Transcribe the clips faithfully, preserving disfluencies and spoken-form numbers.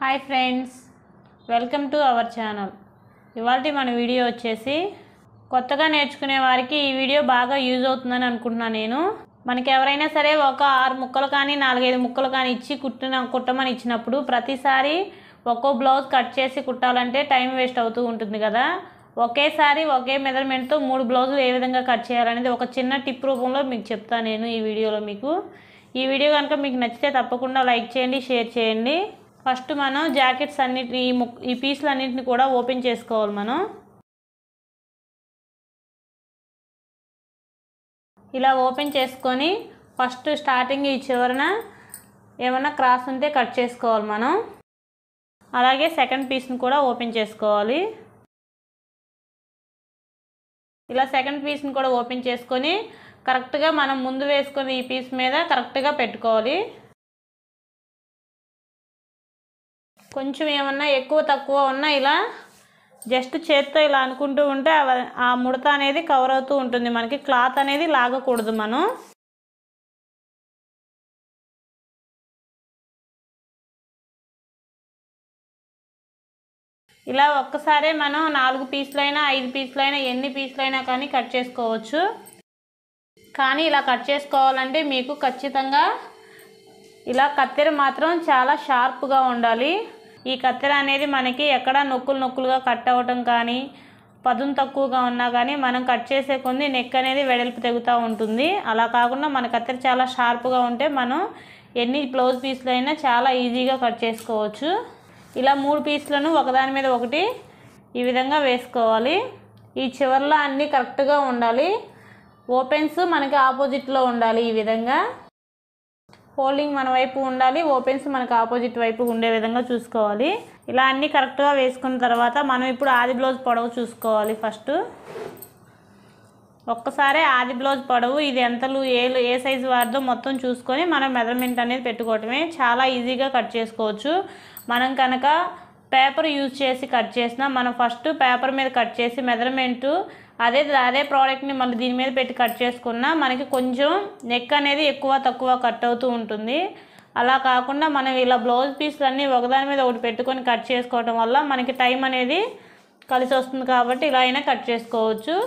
Hi friends, welcome to our channel. ఇవాల్టి మన video వచ్చేసి కొత్తగా నేర్చుకునే వారికి ఈ వీడియో బాగా యూజ్ అవుతుందని అనుకుంటున్నాను. నేను మనకి ఎవరైనా సరే ఒక ఆరు ముక్కలు కానీ నాలుగైదు ముక్కలు కానీ ఇచ్చి కుట్టిన కుట్టమని ఇచ్చినప్పుడు ప్రతిసారి ఒక్కో బ్లౌజ్ కట్ చేసి కుట్టాలంటే టైం వేస్ట్ అవుతూ ఉంటుంది కదా. ఒకేసారి ఒకే మెజర్మెంట్తో మూడు బ్లౌజులు ఏ విధంగా కట్ చేయాలనేది ఒక చిన్న టిప్ రూపంలో మీకు చెప్తాను నేను ఈ వీడియోలో. మీకు ఈ వీడియో కనుక మీకు నచ్చితే తప్పకుండా లైక్ చేయండి, షేర్ చేయండి. ఫస్ట్ మనం జాకెట్స్ అన్నిటిని ఈ పీసులు అన్నిటిని కూడా ఓపెన్ చేసుకోవాలి. మనం ఇలా ఓపెన్ చేసుకొని ఫస్ట్ స్టార్టింగ్ ఈ చివరన ఏమైనా క్రాస్ ఉంటే కట్ చేసుకోవాలి మనం. అలాగే సెకండ్ పీస్ని కూడా ఓపెన్ చేసుకోవాలి. ఇలా సెకండ్ పీస్ని కూడా ఓపెన్ చేసుకొని కరెక్ట్గా మనం ముందు వేసుకొని ఈ పీస్ మీద కరెక్ట్గా పెట్టుకోవాలి. కొంచెం ఏమన్నా ఎక్కువ తక్కువ ఉన్నా ఇలా జస్ట్ చేత్తో ఇలా అనుకుంటూ ఉంటే ఆ ముడత అనేది కవర్ అవుతూ ఉంటుంది. మనకి క్లాత్ అనేది లాగకూడదు. మనం ఇలా ఒక్కసారే మనం నాలుగు పీసులైనా ఐదు పీసులైనా ఎన్ని పీసులైనా కానీ కట్ చేసుకోవచ్చు. కానీ ఇలా కట్ చేసుకోవాలంటే మీకు ఖచ్చితంగా ఇలా కత్తెర మాత్రం చాలా షార్ప్గా ఉండాలి. ఈ కత్తెర అనేది మనకి ఎక్కడ నొక్కులు నొక్కులుగా కట్ అవ్వటం కానీ పదును తక్కువగా ఉన్నా కానీ మనం కట్ చేసే కొద్ది నెక్ అనేది వెడల్పు తెగుతూ ఉంటుంది. అలా కాకుండా మన కత్తెర చాలా షార్ప్గా ఉంటే మనం ఎన్ని బ్లౌజ్ పీసులు అయినా చాలా ఈజీగా కట్ చేసుకోవచ్చు. ఇలా మూడు పీసులను ఒకదాని మీద ఒకటి ఈ విధంగా వేసుకోవాలి. ఈ చివర్లో అన్నీ కరెక్ట్గా ఉండాలి. ఓపెన్స్ మనకి ఆపోజిట్లో ఉండాలి. ఈ విధంగా ఫోల్డింగ్ మన వైపు ఉండాలి, ఓపెన్స్ మనకు ఆపోజిట్ వైపు ఉండే విధంగా చూసుకోవాలి. ఇలా అన్నీ కరెక్ట్గా వేసుకున్న తర్వాత మనం ఇప్పుడు ఆది బ్లౌజ్ పొడవు చూసుకోవాలి. ఫస్ట్ ఒక్కసారి ఆది బ్లౌజ్ పొడవు ఇది ఎంతలు ఏ ఏ సైజు వారిదో మొత్తం చూసుకొని మనం మెజర్మెంట్ అనేది పెట్టుకోవటమే. చాలా ఈజీగా కట్ చేసుకోవచ్చు. మనం కనుక పేపర్ యూజ్ చేసి కట్ చేసినా మనం ఫస్ట్ పేపర్ మీద కట్ చేసి మెజర్మెంటు అదే అదే ప్రోడక్ట్ని మళ్ళీ దీని మీద పెట్టి కట్ చేసుకున్నా మనకి కొంచెం నెక్ అనేది ఎక్కువ తక్కువ కట్ అవుతూ ఉంటుంది. అలా కాకుండా మనం ఇలా బ్లౌజ్ పీసులు అన్నీ ఒకదాని మీద ఒకటి పెట్టుకొని కట్ చేసుకోవటం వల్ల మనకి టైం అనేది కలిసి వస్తుంది. కాబట్టి ఇలా అయినా కట్ చేసుకోవచ్చు.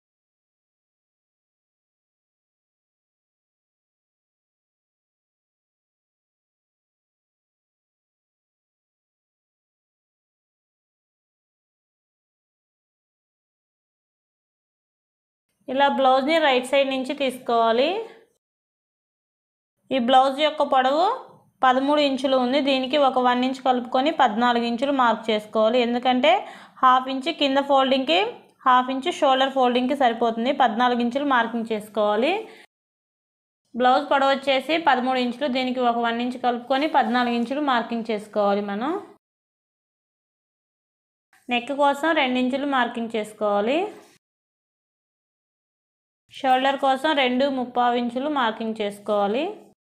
ఇలా బ్లౌజ్ని రైట్ సైడ్ నుంచి తీసుకోవాలి. ఈ బ్లౌజ్ యొక్క పొడవు పదమూడు ఇంచులు ఉంది. దీనికి ఒక వన్ ఇంచ్ కలుపుకొని పద్నాలుగు ఇంచులు మార్క్ చేసుకోవాలి. ఎందుకంటే హాఫ్ ఇంచ్ కింద ఫోల్డింగ్కి హాఫ్ ఇంచ్ షోల్డర్ ఫోల్డింగ్కి సరిపోతుంది. పద్నాలుగు ఇంచులు మార్కింగ్ చేసుకోవాలి. బ్లౌజ్ పొడవు వచ్చేసి పదమూడు ఇంచులు. దీనికి ఒక వన్ ఇంచ్ కలుపుకొని పద్నాలుగు ఇంచులు మార్కింగ్ చేసుకోవాలి. మనం నెక్ కోసం రెండు ఇంచులు మార్కింగ్ చేసుకోవాలి. షోల్డర్ కోసం రెండు ముప్పావు ఇంచులు మార్కింగ్ చేసుకోవాలి.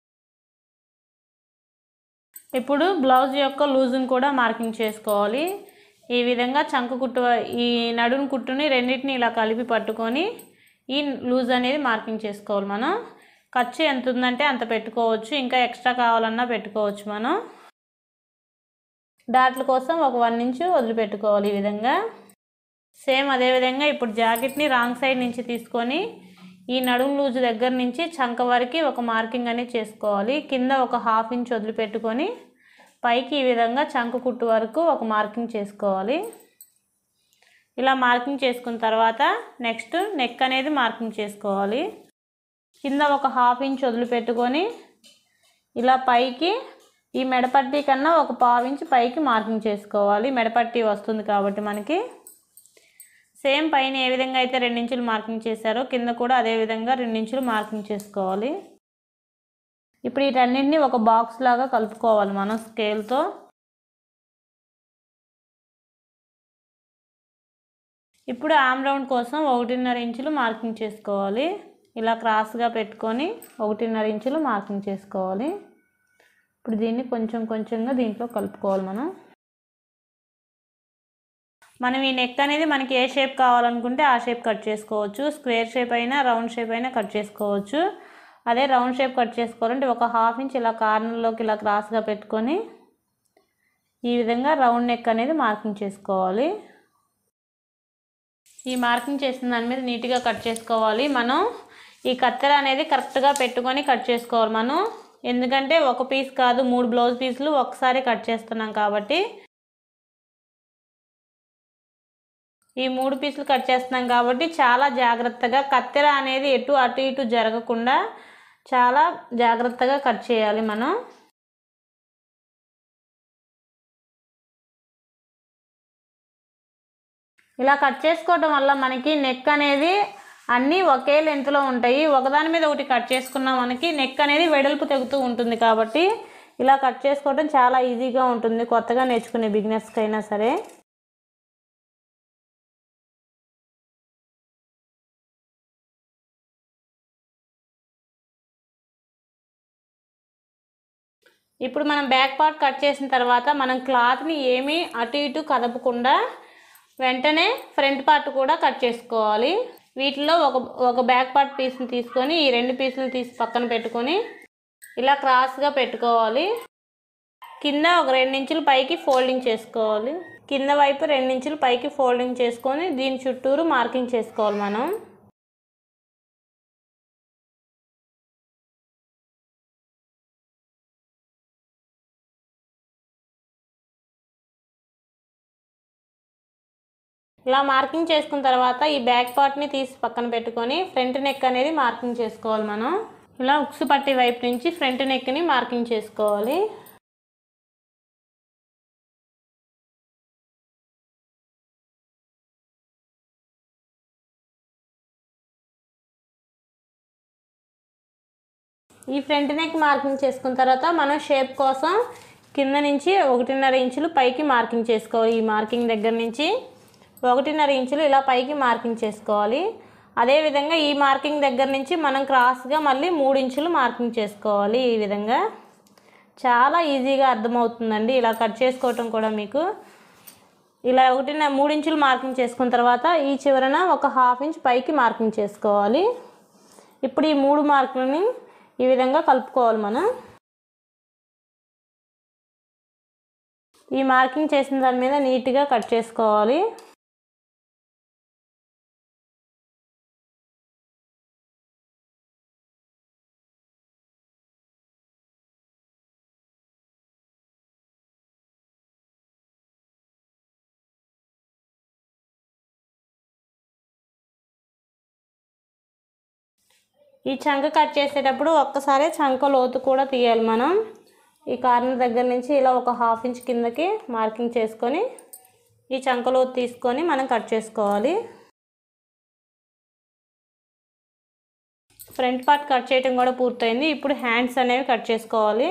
ఇప్పుడు బ్లౌజ్ యొక్క లూజును కూడా మార్కింగ్ చేసుకోవాలి. ఈ విధంగా చంక కుట్టు ఈ నడుము కుట్టుని రెండింటిని ఇలా కలిపి పట్టుకొని ఈ లూజ్ అనేది మార్కింగ్ చేసుకోవాలి. మనం ఖర్చు ఎంత ఉందంటే అంత పెట్టుకోవచ్చు, ఇంకా ఎక్స్ట్రా కావాలన్నా పెట్టుకోవచ్చు. మనం డాట్ల కోసం ఒక వన్ ఇంచు వదిలిపెట్టుకోవాలి. ఈ విధంగా సేమ్ అదేవిధంగా ఇప్పుడు జాకెట్ని రాంగ్ సైడ్ నుంచి తీసుకొని ఈ నడుము లూజు దగ్గర నుంచి చంక వరకు ఒక మార్కింగ్ అనేది చేసుకోవాలి. కింద ఒక హాఫ్ ఇంచ్ వదిలిపెట్టుకొని పైకి ఈ విధంగా చంక కుట్టు వరకు ఒక మార్కింగ్ చేసుకోవాలి. ఇలా మార్కింగ్ చేసుకున్న తర్వాత నెక్స్ట్ నెక్ అనేది మార్కింగ్ చేసుకోవాలి. కింద ఒక హాఫ్ ఇంచ్ వదిలిపెట్టుకొని ఇలా పైకి ఈ మెడపట్టీ కన్నా ఒక పావు ఇంచ్ పైకి మార్కింగ్ చేసుకోవాలి. మెడపట్టీ వస్తుంది కాబట్టి మనకి సేమ్ పైన ఏ విధంగా అయితే రెండించులు మార్కింగ్ చేశారో కింద కూడా అదే విధంగా రెండించులు మార్కింగ్ చేసుకోవాలి. ఇప్పుడు వీటన్నింటినీ ఒక బాక్స్ లాగా కలుపుకోవాలి మనం స్కేల్తో. ఇప్పుడు ఆమ్ రౌండ్ కోసం ఒకటిన్నర ఇంచులు మార్కింగ్ చేసుకోవాలి. ఇలా క్రాస్గా పెట్టుకొని ఒకటిన్నర ఇంచులు మార్కింగ్ చేసుకోవాలి. ఇప్పుడు దీన్ని కొంచెం కొంచెంగా దీంట్లో కలుపుకోవాలి. మనం మనం ఈ నెక్ అనేది మనకి ఏ షేప్ కావాలనుకుంటే ఆ షేప్ కట్ చేసుకోవచ్చు. స్క్వేర్ షేప్ అయినా రౌండ్ షేప్ అయినా కట్ చేసుకోవచ్చు. అదే రౌండ్ షేప్ కట్ చేసుకోవాలంటే ఒక హాఫ్ ఇంచ్ ఇలా కార్నర్లోకి ఇలా క్రాస్గా పెట్టుకొని ఈ విధంగా రౌండ్ నెక్ అనేది మార్కింగ్ చేసుకోవాలి. ఈ మార్కింగ్ చేసిన దాని మీద నీట్గా కట్ చేసుకోవాలి. మనం ఈ కత్తెర అనేది కరెక్ట్గా పెట్టుకొని కట్ చేసుకోవాలి మనం, ఎందుకంటే ఒక పీస్ కాదు మూడు బ్లౌజ్ పీసులు ఒకసారి కట్ చేస్తున్నాం కాబట్టి. ఈ మూడు పీసులు కట్ చేస్తున్నాం కాబట్టి చాలా జాగ్రత్తగా కత్తెర అనేది ఎటు అటు ఇటు జరగకుండా చాలా జాగ్రత్తగా కట్ చేయాలి మనం. ఇలా కట్ చేసుకోవడం వల్ల మనకి నెక్ అనేది అన్నీ ఒకే లెంత్లో ఉంటాయి. ఒకదాని మీద ఒకటి కట్ చేసుకున్నా మనకి నెక్ అనేది వెడల్పు తెగుతూ ఉంటుంది కాబట్టి ఇలా కట్ చేసుకోవడం చాలా ఈజీగా ఉంటుంది కొత్తగా నేర్చుకునే బిగినర్స్కి అయినా సరే. ఇప్పుడు మనం బ్యాక్ పార్ట్ కట్ చేసిన తర్వాత మనం క్లాత్ని ఏమీ అటు ఇటు కదపకుండా వెంటనే ఫ్రంట్ పార్ట్ కూడా కట్ చేసుకోవాలి. వీటిలో ఒక ఒక బ్యాక్ పార్ట్ పీస్ని తీసుకొని ఈ రెండు పీసులు తీసి పక్కన పెట్టుకొని ఇలా క్రాస్గా పెట్టుకోవాలి. కింద ఒక రెండు ఇంచులు పైకి ఫోల్డింగ్ చేసుకోవాలి. కింద వైపు రెండు ఇంచులు పైకి ఫోల్డింగ్ చేసుకొని దీని చుట్టూరు మార్కింగ్ చేసుకోవాలి మనం. ఇలా మార్కింగ్ చేసుకున్న తర్వాత ఈ బ్యాక్ పార్ట్ని తీసి పక్కన పెట్టుకొని ఫ్రంట్ నెక్ అనేది మార్కింగ్ చేసుకోవాలి మనం. ఇలా ఉక్సు పట్టి వైపు నుంచి ఫ్రంట్ నెక్ని మార్కింగ్ చేసుకోవాలి. ఈ ఫ్రంట్ నెక్ మార్కింగ్ చేసుకున్న తర్వాత మనం షేప్ కోసం కింద నుంచి ఒకటిన్నర ఇంచులు పైకి మార్కింగ్ చేసుకోవాలి. ఈ మార్కింగ్ దగ్గర నుంచి ఒకటిన్నర ఇంచులు ఇలా పైకి మార్కింగ్ చేసుకోవాలి. అదేవిధంగా ఈ మార్కింగ్ దగ్గర నుంచి మనం క్రాస్గా మళ్ళీ మూడు ఇంచులు మార్కింగ్ చేసుకోవాలి. ఈ విధంగా చాలా ఈజీగా అర్థమవుతుందండి ఇలా కట్ చేసుకోవటం కూడా మీకు. ఇలా ఒకటిన్నర మూడు ఇంచులు మార్కింగ్ చేసుకున్న తర్వాత ఈ చివరన ఒక హాఫ్ ఇంచ్ పైకి మార్కింగ్ చేసుకోవాలి. ఇప్పుడు ఈ మూడు మార్కులని ఈ విధంగా కలుపుకోవాలి మనం. ఈ మార్కింగ్ చేసిన దాని మీద నీట్గా కట్ చేసుకోవాలి. ఈ చంక కట్ చేసేటప్పుడు ఒక్కసారి చంక లోతు కూడా తీయాలి మనం. ఈ కార్నర్ దగ్గర నుంచి ఇలా ఒక హాఫ్ ఇంచ్ కిందకి మార్కింగ్ చేసుకొని ఈ చంక లోతు తీసుకొని మనం కట్ చేసుకోవాలి. ఫ్రంట్ పార్ట్ కట్ చేయడం కూడా పూర్తయింది. ఇప్పుడు హ్యాండ్స్ అనేవి కట్ చేసుకోవాలి.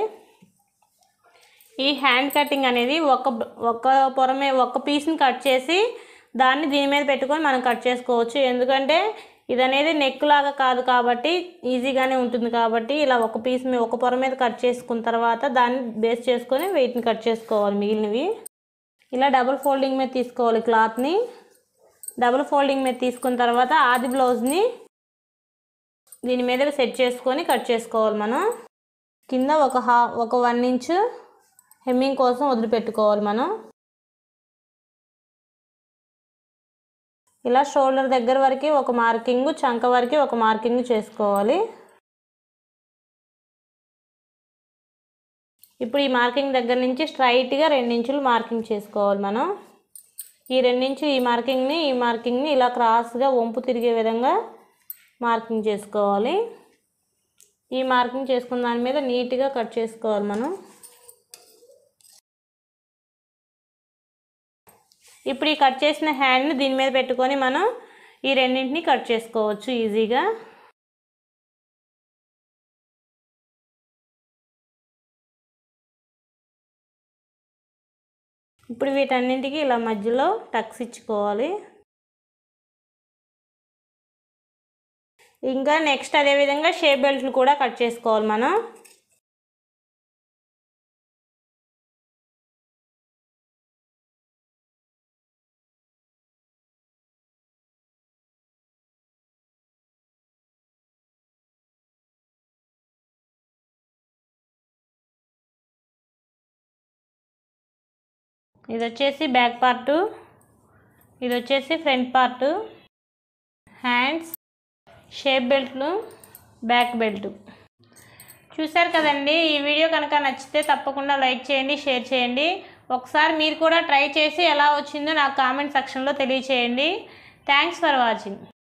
ఈ హ్యాండ్ కటింగ్ అనేది ఒక ఒక పొరమే ఒక పీస్ని కట్ చేసి దాన్ని దీని మీద పెట్టుకొని మనం కట్ చేసుకోవచ్చు. ఎందుకంటే ఇది అనేది నెక్ లాగా కాదు కాబట్టి ఈజీగానే ఉంటుంది కాబట్టి ఇలా ఒక పీస్ మీద ఒక పొర మీద కట్ చేసుకున్న తర్వాత దాన్ని బేస్ చేసుకొని వెయిట్ని కట్ చేసుకోవాలి మిగిలినవి. ఇలా డబుల్ ఫోల్డింగ్ మీద తీసుకోవాలి క్లాత్ని. డబుల్ ఫోల్డింగ్ మీద తీసుకున్న తర్వాత ఆది బ్లౌజ్ని దీని మీద సెట్ చేసుకొని కట్ చేసుకోవాలి మనం. కింద ఒక హా ఒక వన్ ఇంచు హెమ్మింగ్ కోసం వదిలిపెట్టుకోవాలి మనం. ఇలా షోల్డర్ దగ్గర వరకు ఒక మార్కింగ్, చంక వరకు ఒక మార్కింగ్ చేసుకోవాలి. ఇప్పుడు ఈ మార్కింగ్ దగ్గర నుంచి స్ట్రైట్గా రెండించులు మార్కింగ్ చేసుకోవాలి మనం. ఈ రెండించు ఈ మార్కింగ్ని ఈ మార్కింగ్ని ఇలా క్రాస్గా వంపు తిరిగే విధంగా మార్కింగ్ చేసుకోవాలి. ఈ మార్కింగ్ చేసుకున్న దాని మీద నీట్గా కట్ చేసుకోవాలి మనం. ఇప్పుడు ఈ కట్ చేసిన హ్యాండ్ని దీని మీద పెట్టుకొని మనం ఈ రెండింటిని కట్ చేసుకోవచ్చు ఈజీగా. ఇప్పుడు వీటన్నింటికి ఇలా మధ్యలో టక్స్ ఇచ్చుకోవాలి. ఇంకా నెక్స్ట్ అదేవిధంగా షేప్ బెల్ట్లు కూడా కట్ చేసుకోవాలి మనం. ఇది వచ్చేసి బ్యాక్ పార్టు, ఇది వచ్చేసి ఫ్రంట్ పార్టు, హ్యాండ్స్, షేప్ బెల్ట్లు, బ్యాక్ బెల్ట్. చూశారు కదండి. ఈ వీడియో కనుక నచ్చితే తప్పకుండా లైక్ చేయండి, షేర్ చేయండి. ఒకసారి మీరు కూడా ట్రై చేసి ఎలా వచ్చిందో నాకు కామెంట్ సెక్షన్లో తెలియచేయండి. Thanks for watching.